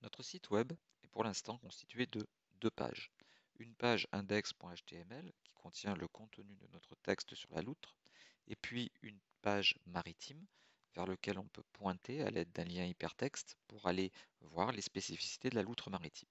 Notre site web est pour l'instant constitué de deux pages. Une page index.html qui contient le contenu de notre texte sur la loutre, et puis une page maritime vers laquelle on peut pointer à l'aide d'un lien hypertexte pour aller voir les spécificités de la loutre maritime.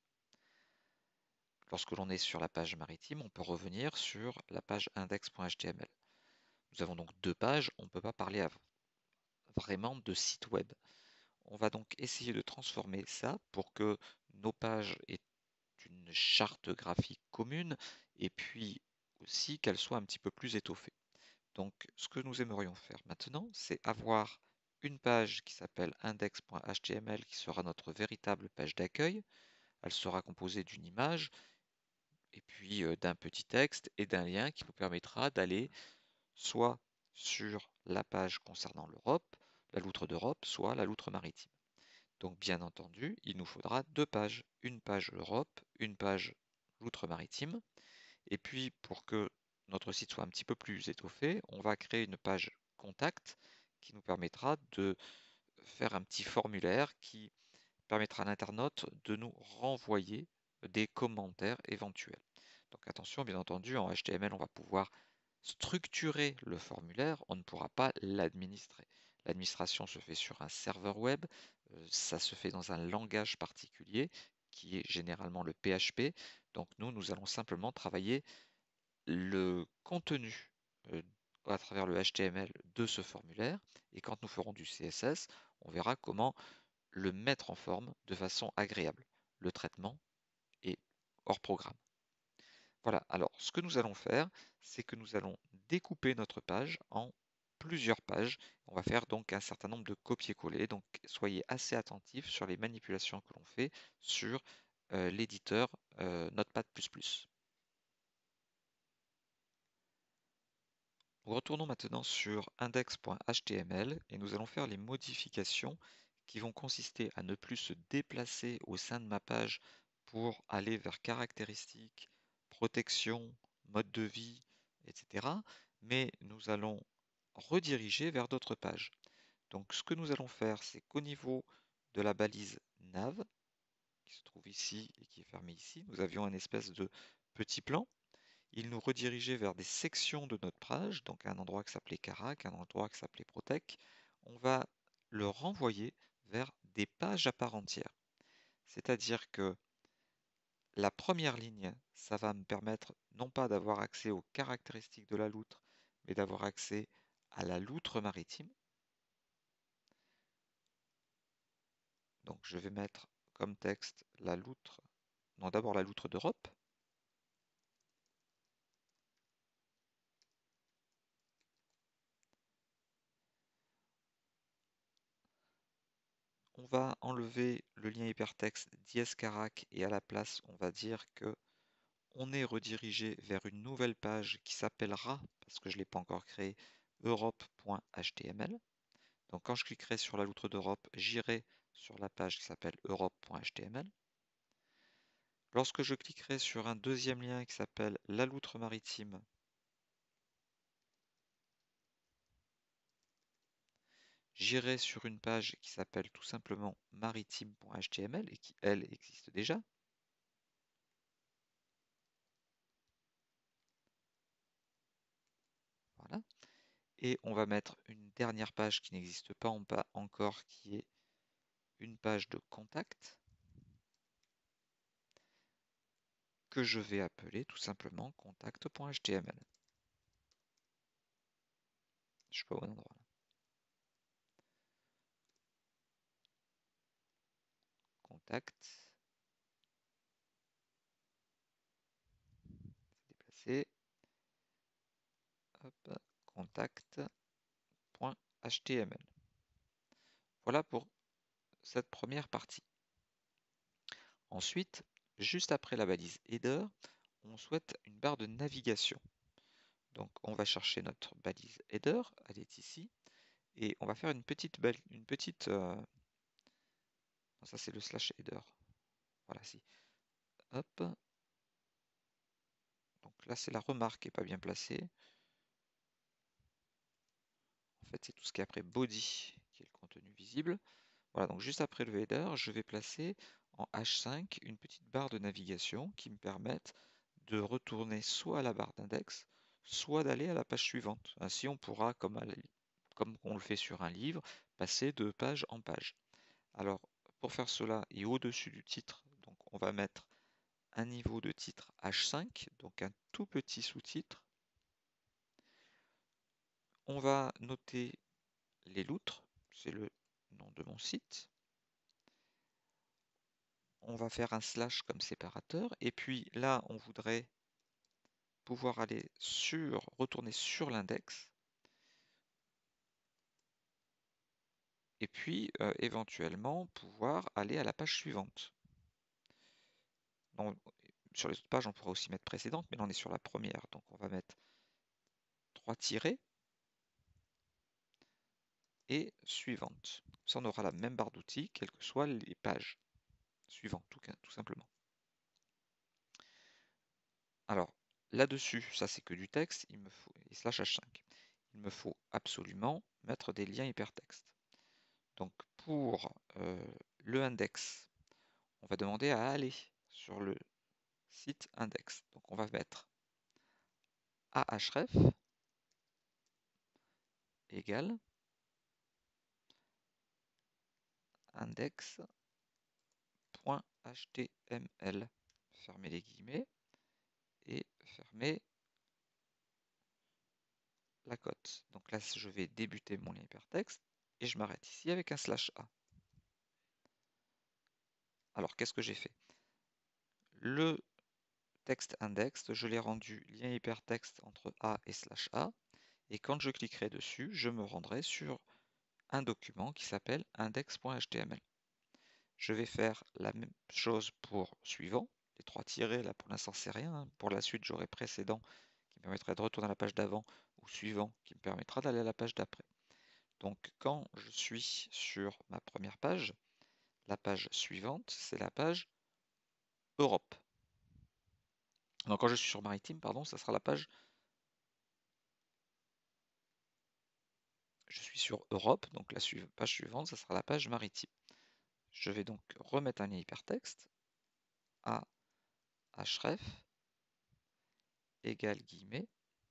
Lorsque l'on est sur la page maritime, on peut revenir sur la page index.html. Nous avons donc deux pages, on ne peut pas parler vraiment de site web. On va donc essayer de transformer ça pour que nos pages aient une charte graphique commune et puis aussi qu'elle soit un petit peu plus étoffée. Donc ce que nous aimerions faire maintenant, c'est avoir une page qui s'appelle index.html qui sera notre véritable page d'accueil. Elle sera composée d'une image et puis d'un petit texte et d'un lien qui nous permettra d'aller soit sur la page concernant l'Europe, la loutre d'Europe, soit la loutre maritime. Donc bien entendu, il nous faudra deux pages, une page Europe, une page loutre maritime. Et puis pour que notre site soit un petit peu plus étoffé, on va créer une page contact qui nous permettra de faire un petit formulaire qui permettra à l'internaute de nous renvoyer des commentaires éventuels. Donc attention, bien entendu, en HTML, on va pouvoir structurer le formulaire, on ne pourra pas l'administrer. L'administration se fait sur un serveur web, ça se fait dans un langage particulier qui est généralement le PHP. Donc nous allons simplement travailler le contenu à travers le HTML de ce formulaire et quand nous ferons du CSS, on verra comment le mettre en forme de façon agréable. Le traitement est hors programme. Voilà, alors ce que nous allons faire, c'est que nous allons découper notre page en plusieurs pages. On va faire donc un certain nombre de copier-coller, donc soyez assez attentifs sur les manipulations que l'on fait sur l'éditeur Notepad++. Nous retournons maintenant sur index.html et nous allons faire les modifications qui vont consister à ne plus se déplacer au sein de ma page pour aller vers caractéristiques, protection, mode de vie, etc. Mais nous allons rediriger vers d'autres pages. Donc ce que nous allons faire, c'est qu'au niveau de la balise nav, qui se trouve ici et qui est fermée ici, nous avions un espèce de petit plan. Il nous redirigeait vers des sections de notre page, donc un endroit qui s'appelait Carac, un endroit qui s'appelait Protec. On va le renvoyer vers des pages à part entière. C'est-à-dire que la première ligne, ça va me permettre non pas d'avoir accès aux caractéristiques de la loutre, mais d'avoir accès à la loutre maritime. Donc je vais mettre comme texte la loutre, non d'abord la loutre d'Europe. On va enlever le lien hypertexte dièse-carac et à la place, on va dire que on est redirigé vers une nouvelle page qui s'appellera, parce que je ne l'ai pas encore créée, europe.html. Donc quand je cliquerai sur la loutre d'Europe, j'irai sur la page qui s'appelle europe.html. Lorsque je cliquerai sur un deuxième lien qui s'appelle la loutre maritime, j'irai sur une page qui s'appelle tout simplement maritime.html et qui, elle, existe déjà. Voilà. Et on va mettre une dernière page qui n'existe pas encore, qui est une page de contact, que je vais appeler tout simplement contact.html. Je suis pas au bon endroit là. Contact. C'est déplacé. Hop, contact.html. Voilà pour cette première partie. Ensuite, juste après la balise header, on souhaite une barre de navigation. Donc on va chercher notre balise header, elle est ici, et on va faire une petite non, ça c'est le slash header. Voilà, si. Hop. Donc là c'est la remarque qui n'est pas bien placée. En fait, c'est tout ce qui est après body qui est le contenu visible. Voilà, donc juste après le header, je vais placer en H5 une petite barre de navigation qui me permette de retourner soit à la barre d'index, soit d'aller à la page suivante. Ainsi, on pourra, comme on le fait sur un livre, passer de page en page. Alors, pour faire cela, et au-dessus du titre, donc on va mettre un niveau de titre H5, donc un tout petit sous-titre. On va noter les loutres, c'est le nom de mon site. On va faire un slash comme séparateur, et puis là, on voudrait pouvoir retourner sur l'index, et puis éventuellement pouvoir aller à la page suivante. Donc, sur les autres pages, on pourra aussi mettre précédente, mais là on est sur la première, donc on va mettre 3 tirets et suivante. Ça, on aura la même barre d'outils, quelles que soient les pages suivantes, tout simplement. Alors, là-dessus, ça c'est que du texte, il me faut, et slash H5. Il me faut absolument mettre des liens hypertextes. Donc pour le index, on va demander à aller sur le site index. Donc on va mettre ahref égale index.html. Fermez les guillemets et fermez la cote. Donc là, je vais débuter mon lien hypertexte et je m'arrête ici avec un slash A. Alors, qu'est-ce que j'ai fait? Le texte index, je l'ai rendu lien hypertexte entre A et slash A. Et quand je cliquerai dessus, je me rendrai sur un document qui s'appelle index.html. Je vais faire la même chose pour suivant. Les 3 tirets, là pour l'instant c'est rien, hein. Pour la suite, j'aurai précédent qui me permettrait de retourner à la page d'avant ou suivant qui me permettra d'aller à la page d'après. Donc quand je suis sur ma première page, la page suivante, c'est la page Europe. Donc quand je suis sur Maritime, pardon, ça sera la page. Je suis sur Europe, donc la page suivante, ça sera la page Maritime. Je vais donc remettre un lien hypertexte à href égale guillemets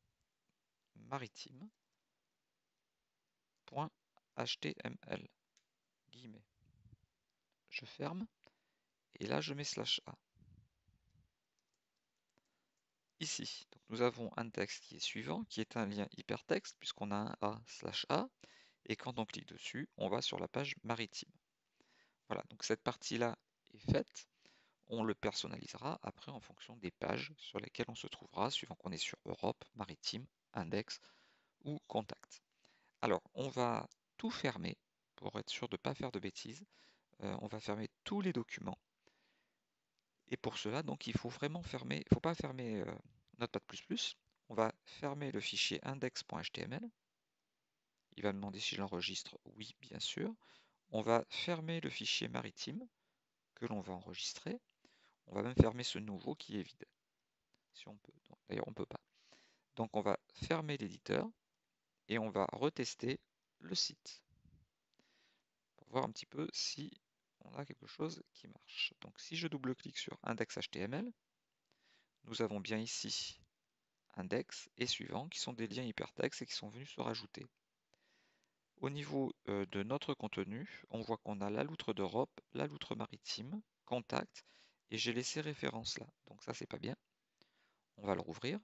maritime.html guillemets. Je ferme et là je mets slash A. Ici, donc nous avons un texte qui est suivant, qui est un lien hypertexte puisqu'on a un A slash A et quand on clique dessus, on va sur la page maritime. Voilà, donc cette partie-là est faite. On le personnalisera après en fonction des pages sur lesquelles on se trouvera, suivant qu'on est sur Europe, Maritime, Index ou Contact. Alors, on va tout fermer pour être sûr de ne pas faire de bêtises. On va fermer tous les documents. Et pour cela, donc, il faut vraiment fermer, il ne faut pas fermer Notepad++. On va fermer le fichier index.html. Il va me demander si je l'enregistre. Oui, bien sûr. On va fermer le fichier maritime que l'on va enregistrer. On va même fermer ce nouveau qui est vide. Si on peut. D'ailleurs, on ne peut pas. Donc, on va fermer l'éditeur et on va retester le site pour voir un petit peu si on a quelque chose qui marche. Donc, si je double-clique sur index.html, nous avons bien ici index et suivant qui sont des liens hypertextes et qui sont venus se rajouter. Au niveau de notre contenu, on voit qu'on a la loutre d'Europe, la loutre maritime, contact, et j'ai laissé référence là. Donc ça, c'est pas bien. On va le rouvrir.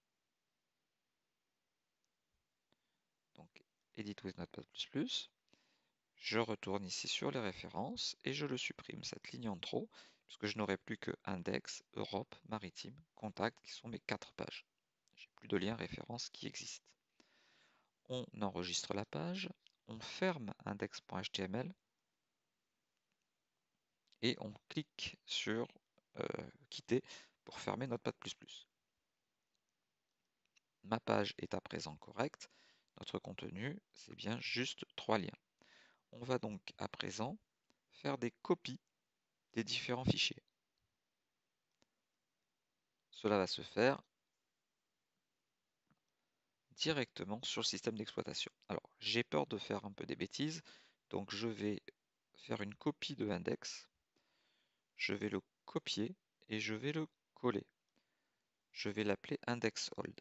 Donc, Edit with Notepad++. Je retourne ici sur les références et je le supprime, cette ligne en trop, puisque je n'aurai plus que index, Europe, maritime, contact, qui sont mes 4 pages. J'ai plus de lien référence qui existent. On enregistre la page, on ferme index.html et on clique sur quitter pour fermer Notepad++. Ma page est à présent correcte. Notre contenu, c'est bien juste 3 liens. On va donc à présent faire des copies des différents fichiers. Cela va se faire directement sur le système d'exploitation. Alors, j'ai peur de faire un peu des bêtises, donc je vais faire une copie de index. je vais le copier et je vais le coller. Je vais l'appeler indexOld.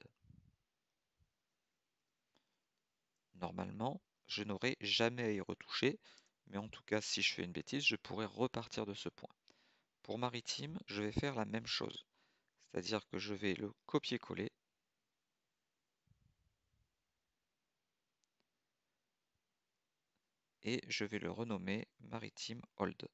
Normalement, je n'aurai jamais à y retoucher, mais en tout cas, si je fais une bêtise, je pourrais repartir de ce point. Pour maritime, je vais faire la même chose, c'est-à-dire que je vais le copier-coller et je vais le renommer maritime old.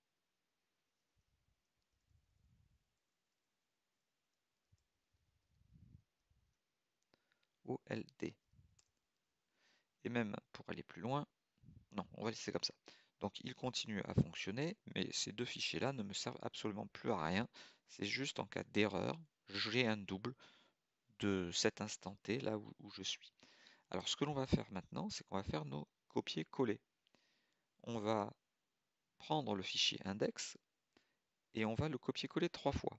OLD. Et même pour aller plus loin, non, on va laisser comme ça. Donc il continue à fonctionner, mais ces deux fichiers-là ne me servent absolument plus à rien. C'est juste en cas d'erreur, j'ai un double de cet instant T là où je suis. Alors ce que l'on va faire maintenant, c'est qu'on va faire nos copier-coller. On va prendre le fichier index et on va le copier-coller 3 fois.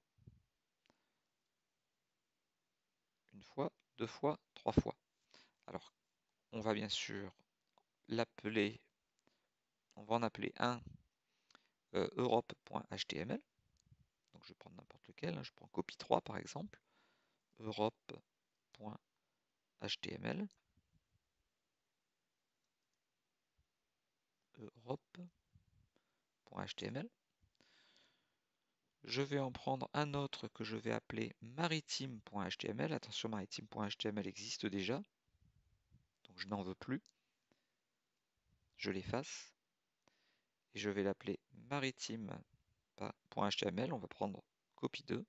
Une fois, 2 fois, 3 fois. Alors on va bien sûr l'appeler, on va en appeler un Europe.html. Donc je vais prendre n'importe lequel, je prends copie 3 par exemple, Europe.html, Europe.html. Je vais en prendre un autre que je vais appeler maritime.html. Attention, maritime.html existe déjà, donc je n'en veux plus. Je l'efface et je vais l'appeler maritime.html. On va prendre copie 2.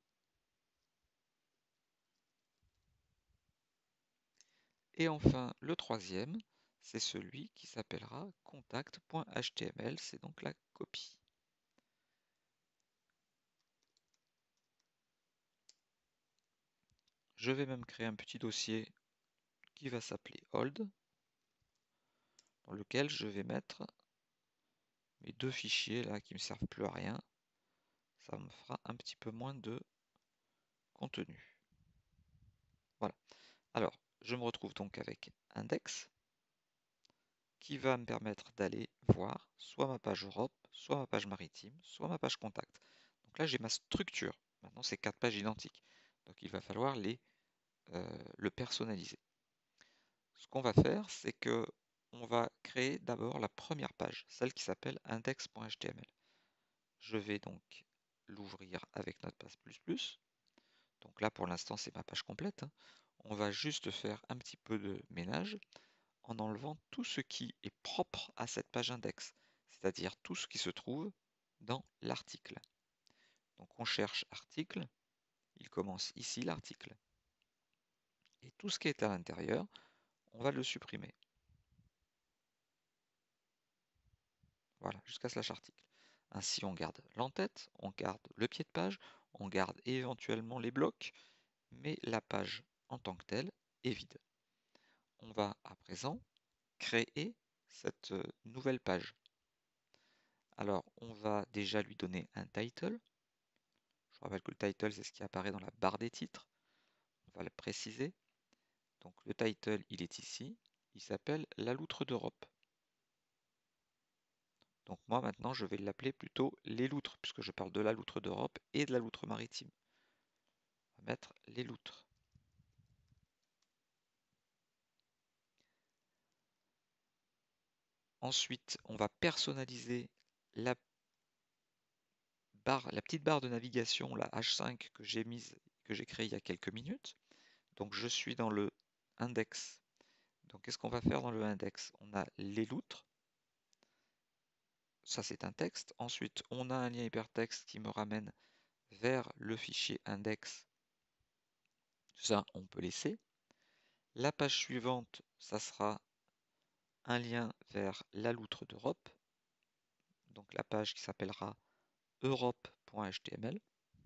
Et enfin, le troisième, c'est celui qui s'appellera contact.html, c'est donc la copie. Je vais même créer un petit dossier qui va s'appeler old, dans lequel je vais mettre mes deux fichiers là qui ne me servent plus à rien. Ça me fera un petit peu moins de contenu. Voilà. Alors, je me retrouve donc avec index qui va me permettre d'aller voir soit ma page Europe, soit ma page maritime, soit ma page contact. Donc là, j'ai ma structure. Maintenant, c'est 4 pages identiques. Donc il va falloir le personnaliser. Ce qu'on va faire, c'est que on va créer d'abord la première page, celle qui s'appelle index.html. Je vais donc l'ouvrir avec Notepad++. Donc là, pour l'instant, c'est ma page complète. On va juste faire un petit peu de ménage en enlevant tout ce qui est propre à cette page index, c'est-à-dire tout ce qui se trouve dans l'article. Donc on cherche article, il commence ici l'article. Et tout ce qui est à l'intérieur, on va le supprimer. Voilà, jusqu'à slash article. Ainsi, on garde l'entête, on garde le pied de page, on garde éventuellement les blocs, mais la page en tant que telle est vide. On va à présent créer cette nouvelle page. Alors, on va déjà lui donner un title. Je rappelle que le title, c'est ce qui apparaît dans la barre des titres. On va le préciser. Donc, le title, il est ici. Il s'appelle La loutre d'Europe. Donc, moi, maintenant, je vais l'appeler plutôt Les loutres, puisque je parle de la loutre d'Europe et de la loutre maritime. On va mettre Les loutres. Ensuite, on va personnaliser la petite barre de navigation, la H5 que j'ai créée il y a quelques minutes. Donc je suis dans le index. Donc qu'est-ce qu'on va faire dans le index? On a les loutres. Ça c'est un texte. Ensuite, on a un lien hypertexte qui me ramène vers le fichier index. Ça, on peut laisser. La page suivante, ça sera un lien vers la loutre d'Europe. Donc la page qui s'appellera europe.html.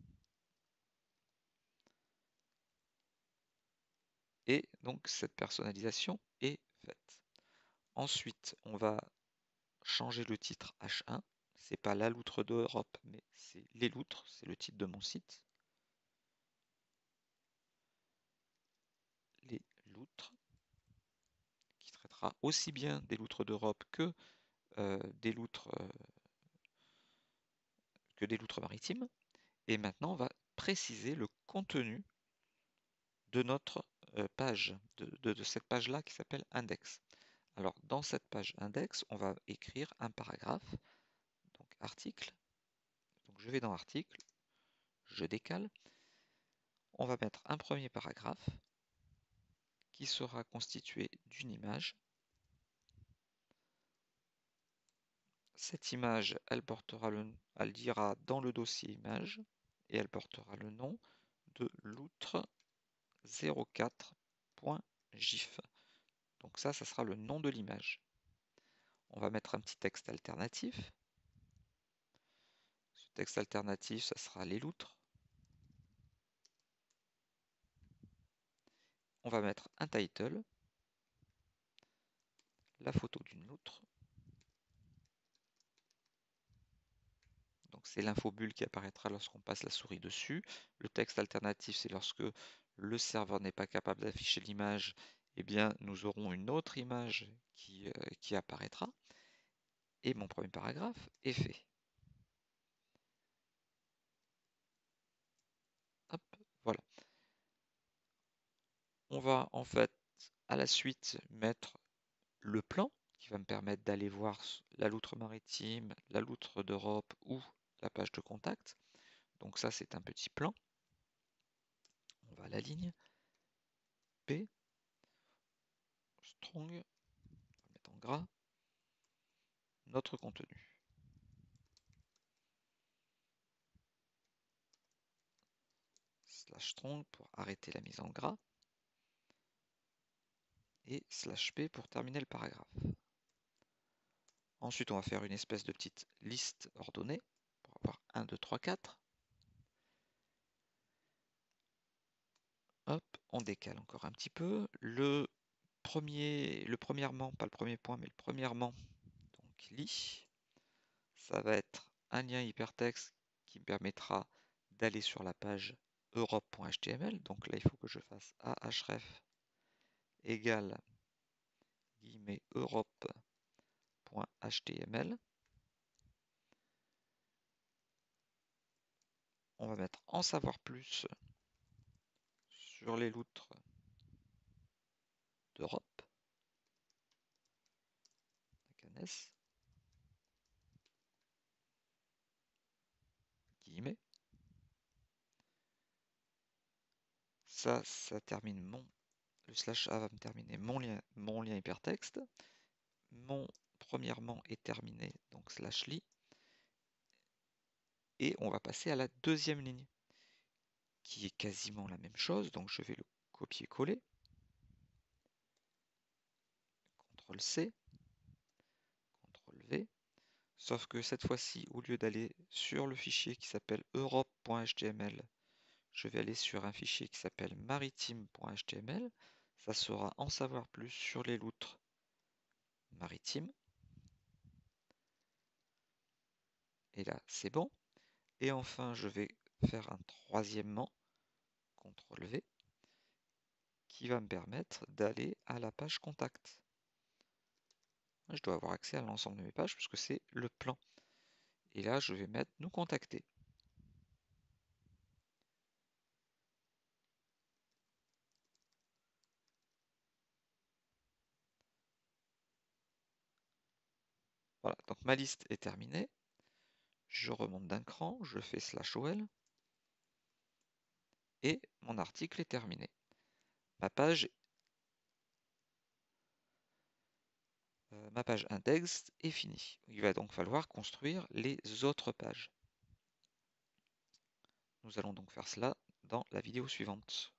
Et donc cette personnalisation est faite. Ensuite, on va changer le titre H1. C'est pas la loutre d'Europe, mais c'est les loutres, c'est le titre de mon site. Les loutres, qui traitera aussi bien des loutres d'Europe que des loutres que des loutres maritimes. Et maintenant, on va préciser le contenu de notre page, de cette page-là qui s'appelle index. Alors, dans cette page index, on va écrire un paragraphe, donc article. Donc, je vais dans article, je décale. On va mettre un premier paragraphe qui sera constitué d'une image. Cette image, elle dira dans le dossier image et elle portera le nom de loutre 04.gif. Donc ça sera le nom de l'image. On va mettre un petit texte alternatif. Ce texte alternatif, ça sera les loutres. On va mettre un title, la photo d'une loutre. Donc c'est l'infobulle qui apparaîtra lorsqu'on passe la souris dessus. Le texte alternatif, c'est lorsque le serveur n'est pas capable d'afficher l'image, eh bien nous aurons une autre image qui apparaîtra. Et mon premier paragraphe est fait. Hop, voilà. On va en fait à la suite mettre le plan qui va me permettre d'aller voir la loutre maritime, la loutre d'Europe ou la page de contact. Donc ça, c'est un petit plan. On va à la ligne P, strong, on va mettre en gras, notre contenu. Slash strong pour arrêter la mise en gras. Et slash P pour terminer le paragraphe. Ensuite, on va faire une espèce de petite liste ordonnée pour avoir 1, 2, 3, 4. Hop, on décale encore un petit peu. Premièrement, pas le premier point, mais le premièrement, donc li, ça va être un lien hypertexte qui me permettra d'aller sur la page europe.html. Donc là, il faut que je fasse ahref égale guillemets europe.html. On va mettre en savoir plus sur les loutres d'Europe. Guillemets. Ça termine le slash A va me terminer mon lien hypertexte. Mon premièrement est terminé, donc slash li. Et on va passer à la deuxième ligne, qui est quasiment la même chose. Donc je vais le copier-coller. CTRL-C, CTRL-V. Sauf que cette fois-ci, au lieu d'aller sur le fichier qui s'appelle europe.html, je vais aller sur un fichier qui s'appelle maritime.html. Ça sera en savoir plus sur les loutres maritimes. Et là, c'est bon. Et enfin, je vais faire un troisièmement, CTRL-V, qui va me permettre d'aller à la page contact. Je dois avoir accès à l'ensemble de mes pages puisque c'est le plan. Et là, je vais mettre nous contacter. Voilà, donc ma liste est terminée. Je remonte d'un cran, je fais /ol et mon article est terminé. Ma page index est finie. Il va donc falloir construire les autres pages. Nous allons donc faire cela dans la vidéo suivante.